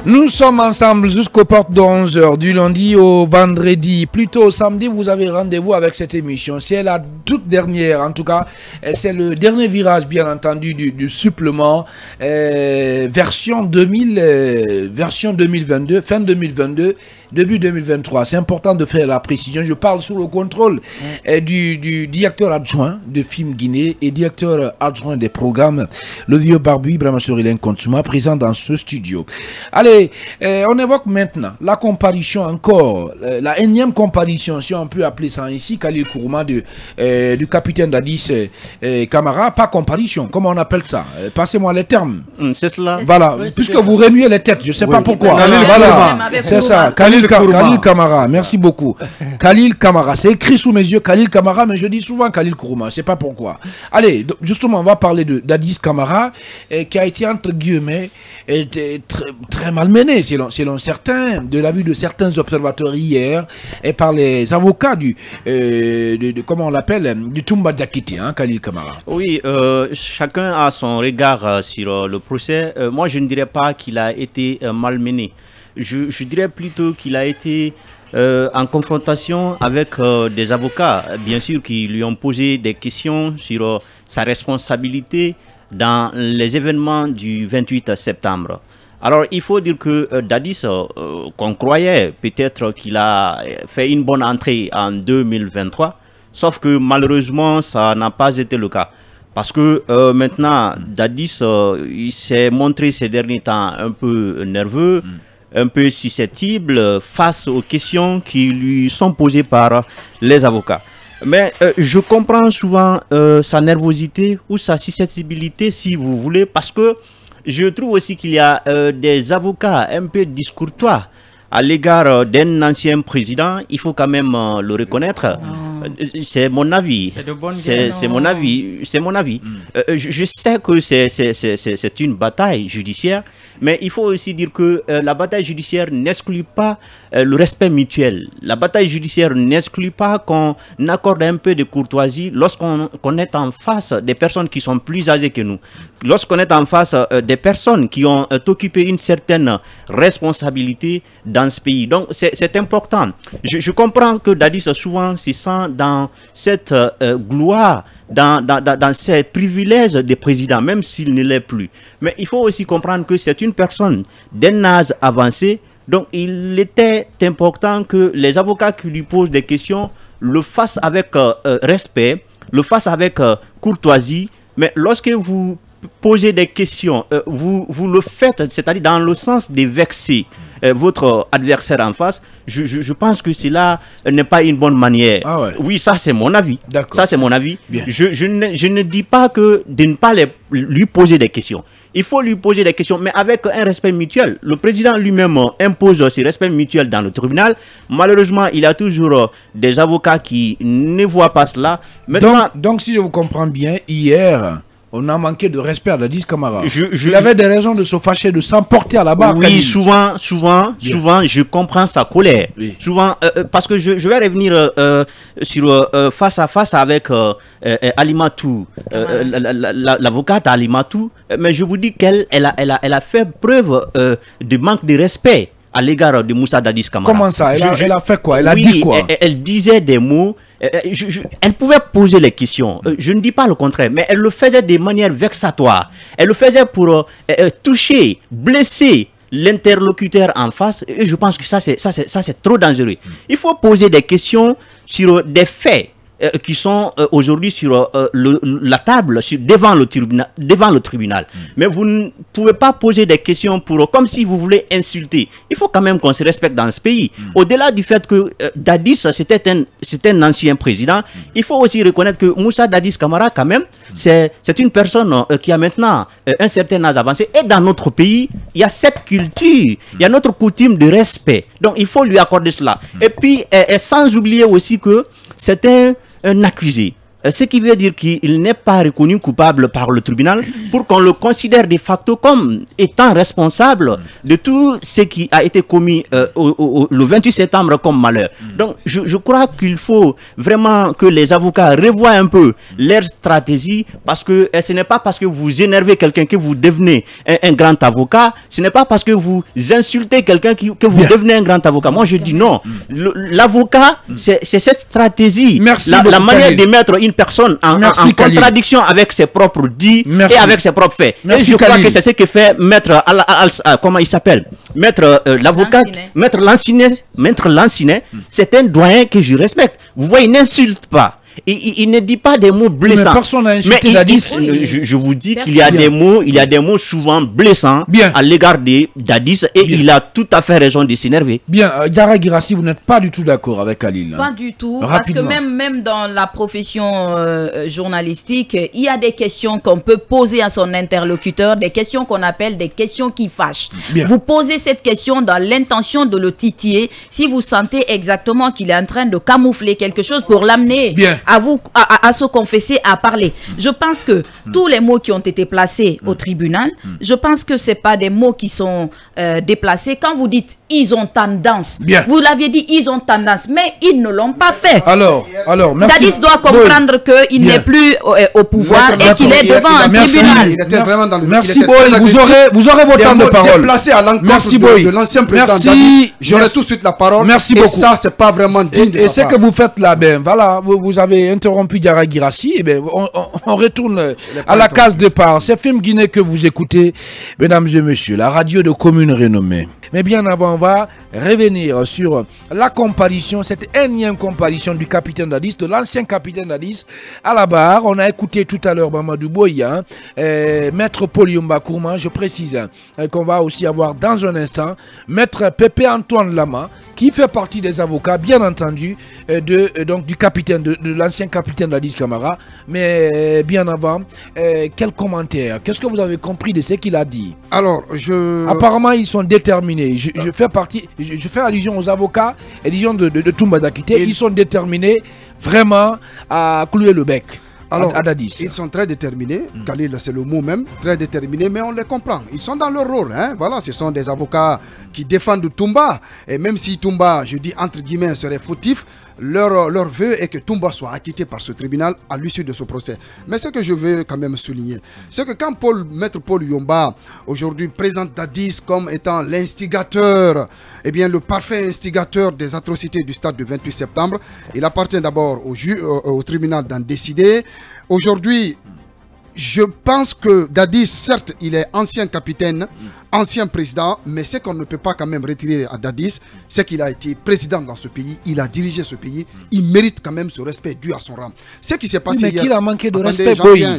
Nous sommes ensemble jusqu'aux portes de 11h, du lundi au vendredi. Plutôt au samedi, vous avez rendez-vous avec cette émission. C'est la toute dernière, en tout cas. C'est le dernier virage, bien entendu, du supplément. Version 2022, fin 2022. Début 2023, c'est important de faire la précision. Je parle sous le contrôle du directeur adjoint de Film Guinée et directeur adjoint des programmes, le vieux barbu Ibrahima Sorilène Kontsuma, présent dans ce studio. Allez, on évoque maintenant la comparution encore, la énième comparution, si on peut appeler ça ici, Khalil Kourouma du capitaine Dadis Camara, pas comparution, comment on appelle ça? Passez-moi les termes. C'est cela. Voilà, puisque vous remuez les têtes, je ne sais pas pourquoi. Voilà, c'est ça, Khalil Camara, merci beaucoup. Khalil Camara, c'est écrit sous mes yeux Khalil Camara, mais je dis souvent Khalil Kourouma, je ne sais pas pourquoi. Allez, justement, on va parler de Dadis Camara, qui a été, entre guillemets, très malmené, selon certains, de la vue de certains observateurs hier, et par les avocats comment on l'appelle, du Toumba Diakité, hein, Khalil Camara. Oui, chacun a son regard sur le procès. Moi, je ne dirais pas qu'il a été malmené. Je dirais plutôt qu'il a été en confrontation avec des avocats, bien sûr, qui lui ont posé des questions sur sa responsabilité dans les événements du 28 septembre. Alors, il faut dire que Dadis, qu'on croyait peut-être qu'il a fait une bonne entrée en 2023, sauf que malheureusement, ça n'a pas été le cas. Parce que maintenant, Dadis, il s'est montré ces derniers temps un peu nerveux, un peu susceptible face aux questions qui lui sont posées par les avocats. Mais je comprends souvent sa nervosité ou sa susceptibilité, si vous voulez, parce que je trouve aussi qu'il y a des avocats un peu discourtois à l'égard d'un ancien président. Il faut quand même le reconnaître. C'est mon avis. C'est mon avis. C'est mon avis. Je sais que c'est une bataille judiciaire, mais il faut aussi dire que la bataille judiciaire n'exclut pas le respect mutuel. La bataille judiciaire n'exclut pas qu'on accorde un peu de courtoisie lorsqu'on est en face des personnes qui sont plus âgées que nous. Lorsqu'on est en face des personnes qui ont occupé une certaine responsabilité dans ce pays. Donc c'est important. Je comprends que Dadis souvent se sent dans cette gloire, dans ces privilèges des présidents, même s'il ne l'est plus. Mais il faut aussi comprendre que c'est une personne d'un âge avancé, donc il était important que les avocats qui lui posent des questions le fassent avec respect, le fassent avec courtoisie, mais lorsque vous posez des questions, vous le faites, c'est-à-dire dans le sens de vexer votre adversaire en face, je pense que cela n'est pas une bonne manière. Ah ouais. Oui, ça c'est mon avis. Ça c'est mon avis. Je ne dis pas que de ne pas lui poser des questions. Il faut lui poser des questions, mais avec un respect mutuel. Le président lui-même impose ce respect mutuel dans le tribunal. Malheureusement, il y a toujours des avocats qui ne voient pas cela. Maintenant, donc si je vous comprends bien, hier, on a manqué de respect à Dadis Camara. Il avait des raisons de se fâcher, de s'emporter à la barre. Oui, souvent, je comprends sa colère. Oui. Souvent, parce que je vais revenir sur face à face avec Alimatou, l'avocate Alimatou, mais je vous dis qu'elle a fait preuve de manque de respect à l'égard de Moussa Dadis Camara. Comment ça? Elle a fait quoi? Elle a dit quoi? Elle disait des mots. Elle pouvait poser les questions. Je ne dis pas le contraire, mais elle le faisait de manière vexatoire. Elle le faisait pour toucher, blesser l'interlocuteur en face. Et je pense que ça c'est trop dangereux. Il faut poser des questions sur des faits qui sont aujourd'hui sur la table, devant le tribunal. Mais vous ne pouvez pas poser des questions comme si vous voulez insulter. Il faut quand même qu'on se respecte dans ce pays. Au-delà du fait que Dadis, c'était un ancien président, il faut aussi reconnaître que Moussa Dadis Camara, quand même, c'est une personne qui a maintenant un certain âge avancé. Et dans notre pays, il y a cette culture, il y a notre coutume de respect. Donc, il faut lui accorder cela. Et puis, sans oublier aussi que c'est un accusé. ce qui veut dire qu'il n'est pas reconnu coupable par le tribunal pour qu'on le considère de facto comme étant responsable de tout ce qui a été commis le 28 septembre comme malheur. Donc je crois qu'il faut vraiment que les avocats revoient un peu leur stratégie, parce que ce n'est pas parce que vous énervez quelqu'un que vous devenez un grand avocat, ce n'est pas parce que vous insultez quelqu'un que vous devenez un grand avocat. Moi je dis non, l'avocat c'est cette stratégie, la manière de mettre une personne en contradiction avec ses propres dits et avec ses propres faits. Et je crois que c'est ce que fait maître comment il s'appelle, maître l'avocat, maître Lansinet, c'est un doyen que je respecte. Vous voyez, il n'insulte pas. Il ne dit pas des mots blessants. Mais personne n'a insulté Dadis. Je vous dis qu'il y a des mots, souvent blessants à l'égard de Dadis, et il a tout à fait raison de s'énerver. Bien, Diarra Guirassy, vous n'êtes pas du tout d'accord avec Khalil. Pas du tout, parce que même dans la profession journalistique, il y a des questions qu'on peut poser à son interlocuteur, des questions qu'on appelle des questions qui fâchent. Vous posez cette question dans l'intention de le titiller, si vous sentez exactement qu'il est en train de camoufler quelque chose pour l'amener à se confesser, à parler. Je pense que tous les mots qui ont été placés au tribunal, je pense que ce n'est pas des mots qui sont déplacés. Quand vous dites « ils ont tendance », vous l'aviez dit « ils ont tendance », mais ils ne l'ont pas fait. Alors, merci. Dadis doit comprendre qu'il n'est plus au pouvoir et qu'il est devant un tribunal. Il était vraiment dans le... Merci Boy, vous aurez vos temps de parole. Déplacé à l'encontre de l'ancien président Dadis, j'aurai tout de suite la parole. Merci beaucoup. Et ça, c'est pas vraiment digne de sa part. Et ce que vous faites là, ben voilà, vous avez interrompu Diarra Guirassy, et bien on retourne à la case de départ. C'est Film Guinée que vous écoutez, mesdames et messieurs, la radio de commune renommée. Mais bien avant, on va revenir sur la comparution, cette énième comparution du capitaine Dadis, de l'ancien capitaine Dadis à la barre. On a écouté tout à l'heure Mamadou Boya, maître Paul Yomba Kourman. Je précise qu'on va aussi avoir dans un instant maître Pépé Antoine Lama, qui fait partie des avocats, bien entendu, donc du capitaine, de l'ancien capitaine Dadis Camara. Mais bien avant, quel commentaire? Qu'est-ce que vous avez compris de ce qu'il a dit? Alors, apparemment, ils sont déterminés. Je fais allusion aux avocats, allusion de Toumba Dakité. Ils sont déterminés vraiment à clouer le bec. Alors, à Dadis. Ils sont très déterminés, Khalil, c'est le mot même, très déterminés, mais on les comprend. Ils sont dans leur rôle. Hein. Voilà, ce sont des avocats qui défendent Toumba. Et même si Toumba, je dis entre guillemets, serait fautif, leur vœu est que Toumba soit acquitté par ce tribunal à l'issue de ce procès. Mais ce que je veux quand même souligner, c'est que quand maître Paul Yomba aujourd'hui présente Dadis comme étant l'instigateur, eh bien le parfait instigateur des atrocités du stade du 28 septembre, il appartient d'abord au tribunal d'en décider. Aujourd'hui, je pense que Dadis, certes, il est ancien capitaine, ancien président, mais ce qu'on ne peut pas quand même retirer à Dadis, c'est qu'il a été président dans ce pays, il a dirigé ce pays, il mérite quand même ce respect dû à son rang. Ce qui s'est passé hier... Mais qu'il a manqué de respect,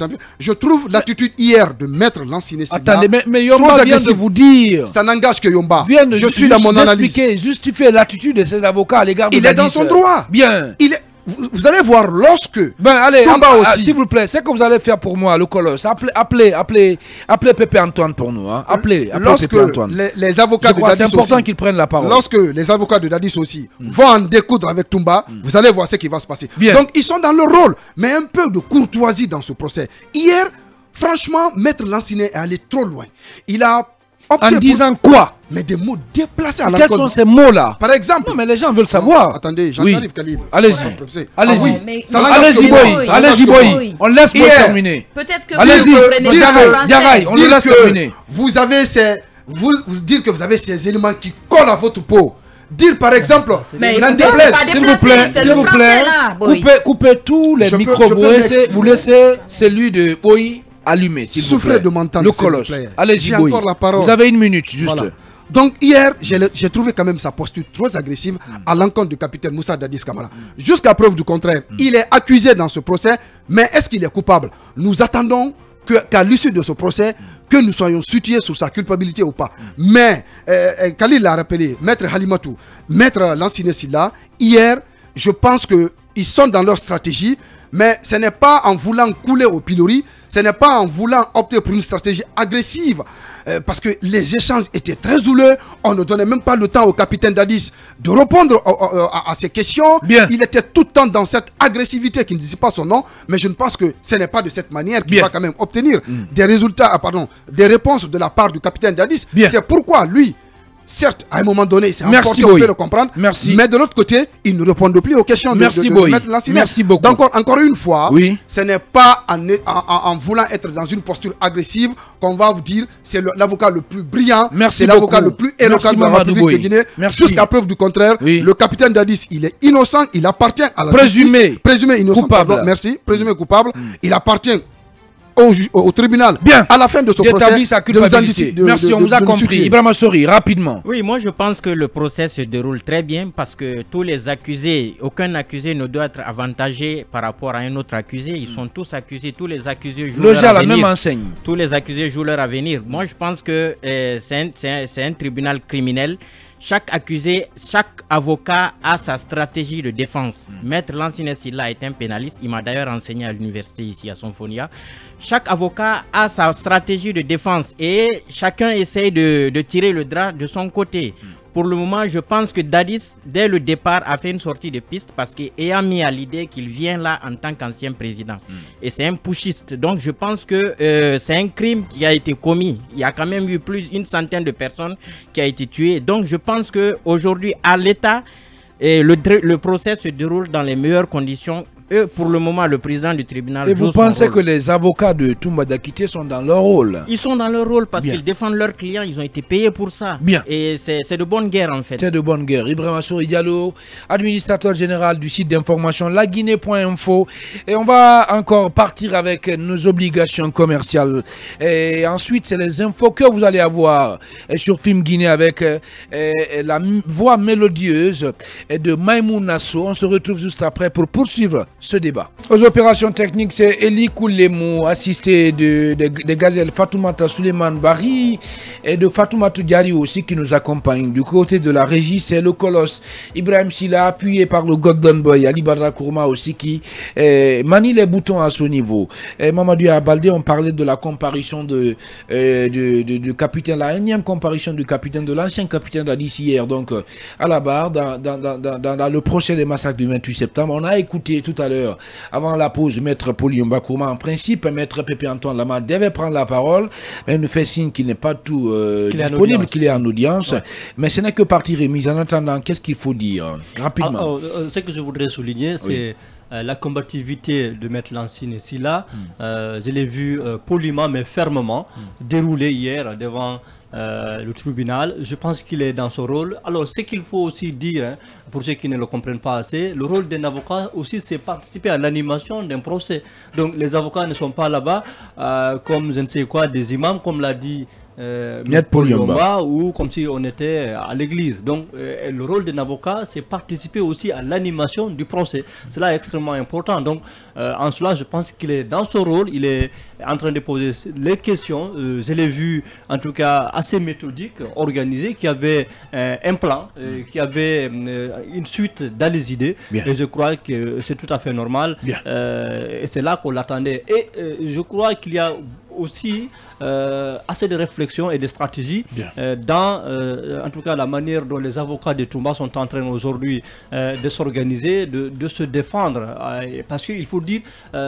je trouve l'attitude hier de maître Lansiné Silla... Attendez, mais Yomba vient de vous dire... Ça n'engage que Yomba. Je suis dans mon analyse. Justifier l'attitude de ces avocats à l'égard de Dadis. Il est dans son droit. Bien. Vous allez voir lorsque... Ben allez, aussi. s'il vous plaît, c'est que vous allez faire pour moi, le colosse. Appelez Pépé Antoine pour nous. Hein. Appelez Pépé Antoine. Les avocats de Dadis c'est important qu'ils prennent la parole. Lorsque les avocats de Dadis aussi vont en découdre avec Toumba, vous allez voir ce qui va se passer. Bien. Donc ils sont dans leur rôle, mais un peu de courtoisie dans ce procès. Hier, franchement, maître Lansiné est allé trop loin. Il a... En disant quoi? Mais des mots déplacés à l'encontre. Quels sont ces mots-là? Par exemple... Non, mais les gens veulent savoir. Attendez, j'en arrive, Khalil. Allez-y. Allez-y. Allez-y, Allez-y, Boy. On laisse Boy terminer. Peut-être que allez-y, Diarra, on le laisse terminer. Vous avez dire que vous avez ces éléments qui collent à votre peau. Dire par exemple, s'il vous plaît, coupez tous les micros. Vous laissez celui de Boy allumé, s'il vous plaît. Souffrez de m'entendre, le colosse. Allez-y, Boy. Encore la parole. Vous avez une minute, juste. Voilà. Donc hier, j'ai trouvé quand même sa posture trop agressive à l'encontre du capitaine Moussa Dadis Camara. Jusqu'à preuve du contraire, il est accusé dans ce procès, mais est-ce qu'il est coupable? Nous attendons qu'à l'issue de ce procès, que nous soyons situés sur sa culpabilité ou pas. Mais, Khalil l'a rappelé, maître Halimatou, maître Lansiné Silla, hier, je pense que ils sont dans leur stratégie, mais ce n'est pas en voulant couler au pilori, ce n'est pas en voulant opter pour une stratégie agressive, parce que les échanges étaient très houleux, on ne donnait même pas le temps au capitaine Dadis de répondre à ces questions. Bien. Il était tout le temps dans cette agressivité qui ne disait pas son nom, mais je ne pense que ce n'est pas de cette manière qu'il va quand même obtenir des résultats, des réponses de la part du capitaine Dadis. C'est pourquoi lui, certes, à un moment donné, c'est important, on peut le comprendre. Merci. Mais de l'autre côté, il ne répond plus aux questions de mettre Lansina. Merci beaucoup. Donc, encore une fois, ce n'est pas en voulant être dans une posture agressive qu'on va vous dire c'est l'avocat le plus brillant, c'est l'avocat le plus éloquent de la République de Guinée. Jusqu'à preuve du contraire, le capitaine Dadis, il est innocent, il appartient à la justice. Présumé innocent. Coupable. Merci. Présumé coupable. Il appartient au tribunal. Bien. À la fin de ce procès, sa culpabilité. Merci, on vous a compris. Ibrahima Sori, rapidement. Oui, moi je pense que le procès se déroule très bien parce que tous les accusés, aucun accusé ne doit être avantagé par rapport à un autre accusé. Ils sont tous accusés, tous les accusés jouent leur avenir. Même enseigne. Tous les accusés jouent leur avenir. Moi je pense que c'est un tribunal criminel. Chaque accusé, chaque avocat a sa stratégie de défense. Maître Lansina Sylla est un pénaliste. Il m'a d'ailleurs enseigné à l'université ici à Sonfonia. Chaque avocat a sa stratégie de défense et chacun essaye de tirer le drap de son côté. Pour le moment, je pense que Dadis, dès le départ, a fait une sortie de piste parce qu'ayant mis à l'idée qu'il vient là en tant qu'ancien président. Et c'est un pushiste. Donc, je pense que c'est un crime qui a été commis. Il y a quand même eu plus d'une centaine de personnes qui ont été tuées. Donc, je pense qu'aujourd'hui, à l'État, le procès se déroule dans les meilleures conditions. Pour le moment, le président du tribunal. Et vous pensez que les avocats de Toumba Dakité sont dans leur rôle? Ils sont dans leur rôle parce qu'ils défendent leurs clients. Ils ont été payés pour ça. Bien. Et c'est de bonne guerre en fait. C'est de bonne guerre. Ibrahima Sori Diallo, administrateur général du site d'information laguinée.info. Et on va encore partir avec nos obligations commerciales. Et ensuite, c'est les infos que vous allez avoir sur Film Guinée avec la voix mélodieuse de Maïmoun Nasso. On se retrouve juste après pour poursuivre ce débat. Aux opérations techniques, c'est Eli Koulemou, assisté de gazelles Fatoumata Suleiman Bari et de Fatoumata Diari aussi qui nous accompagnent. Du côté de la régie, c'est le colosse Ibrahim Sylla, appuyé par le Golden Boy Ali Badra Kourma aussi qui manie les boutons à ce niveau. Mamadou Abaldé, on parlait de la comparution du capitaine, la énième comparution du capitaine, de l'ancien capitaine d'Addis hier, donc à la barre, dans le procès des massacres du 28 septembre. On a écouté tout à l'heure, avant la pause, Maître Polyomba Kourma. En principe, Maître Pépé Antoine Lama devait prendre la parole, mais il nous fait signe qu'il n'est pas tout disponible, qu'il est en audience. Ouais. Mais ce n'est que partie remise. En attendant, qu'est-ce qu'il faut dire rapidement? Ce que je voudrais souligner, c'est la combativité de Maître Lansina Sylla. Je l'ai vu poliment mais fermement dérouler hier devant le tribunal. Je pense qu'il est dans son rôle. Alors, ce qu'il faut aussi dire, pour ceux qui ne le comprennent pas assez, le rôle d'un avocat aussi, c'est participer à l'animation d'un procès. Donc, les avocats ne sont pas là-bas comme je ne sais quoi, des imams, comme l'a dit Polyomba, ou comme si on était à l'église. Donc le rôle d'un avocat, c'est participer aussi à l'animation du procès. Cela est extrêmement important. Donc en cela, je pense qu'il est dans son rôle, il est en train de poser les questions. Je l'ai vu en tout cas assez méthodique, organisé, qui avait un plan, qui avait une suite dans les idées. Et je crois que c'est tout à fait normal. Et c'est là qu'on l'attendait. Et je crois qu'il y a aussi assez de réflexion et de stratégie dans en tout cas la manière dont les avocats de Toumba sont en train aujourd'hui de s'organiser, de se défendre, parce qu'il faut dire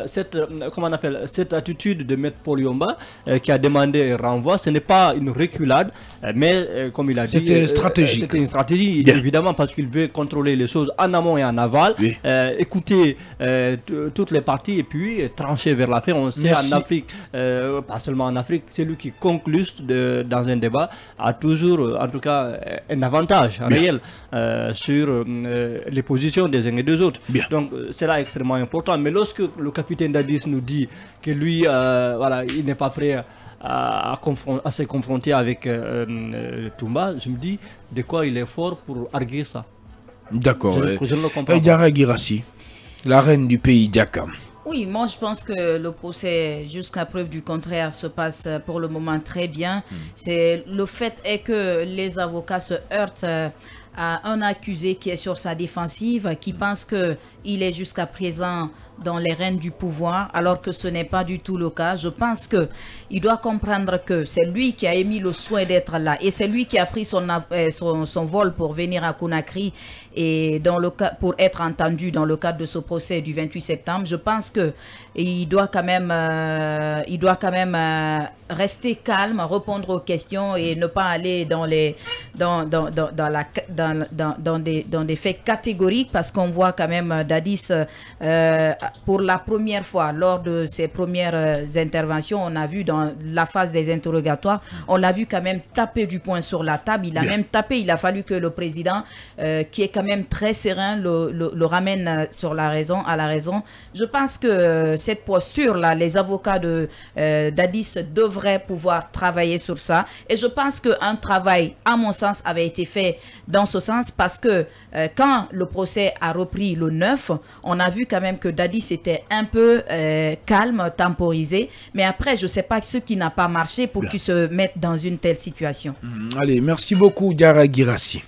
cette attitude de Maître Polyomba qui a demandé un renvoi, ce n'est pas une reculade, mais comme il a dit, c'était stratégique. C'était une stratégie évidemment parce qu'il veut contrôler les choses en amont et en aval, écouter toutes les parties et puis trancher vers la fin. On sait en Afrique, pas seulement en Afrique, celui qui conclut dans un débat a toujours, en tout cas, un avantage réel sur les positions des uns et des autres. Donc, c'est là extrêmement important. Mais lorsque le capitaine Dadis nous dit que lui, voilà, il n'est pas prêt à se confronter avec Toumba, je me dis de quoi il est fort pour arguer ça. D'accord. Je ne le comprends pas. Diarra Guirassi, la reine du pays Diaka. Oui, moi je pense que le procès, jusqu'à preuve du contraire, se passe pour le moment très bien. Le fait est que les avocats se heurtent à un accusé qui est sur sa défensive, qui pense qu'il est jusqu'à présent dans les rênes du pouvoir, alors que ce n'est pas du tout le cas. Je pense qu'il doit comprendre que c'est lui qui a émis le soin d'être là et c'est lui qui a pris son vol pour venir à Conakry et pour être entendu dans le cadre de ce procès du 28 septembre. Je pense qu'il doit quand même, rester calme, répondre aux questions et ne pas aller dans des faits catégoriques, parce qu'on voit quand même Dadis pour la première fois lors de ses premières interventions, on a vu dans la phase des interrogatoires, on l'a vu quand même taper du poing sur la table. Il a même tapé, il a fallu que le président qui est quand même très serein le ramène à la raison. Je pense que cette posture-là, les avocats de Dadis devraient pouvoir travailler sur ça. Et je pense qu'un travail, à mon sens, avait été fait dans ce sens, parce que quand le procès a repris le 9, on a vu quand même que Dadis était un peu calme, temporisé. Mais après, je ne sais pas ce qui n'a pas marché pour qu'il se mette dans une telle situation. Allez, merci beaucoup, Diarra Guirassy.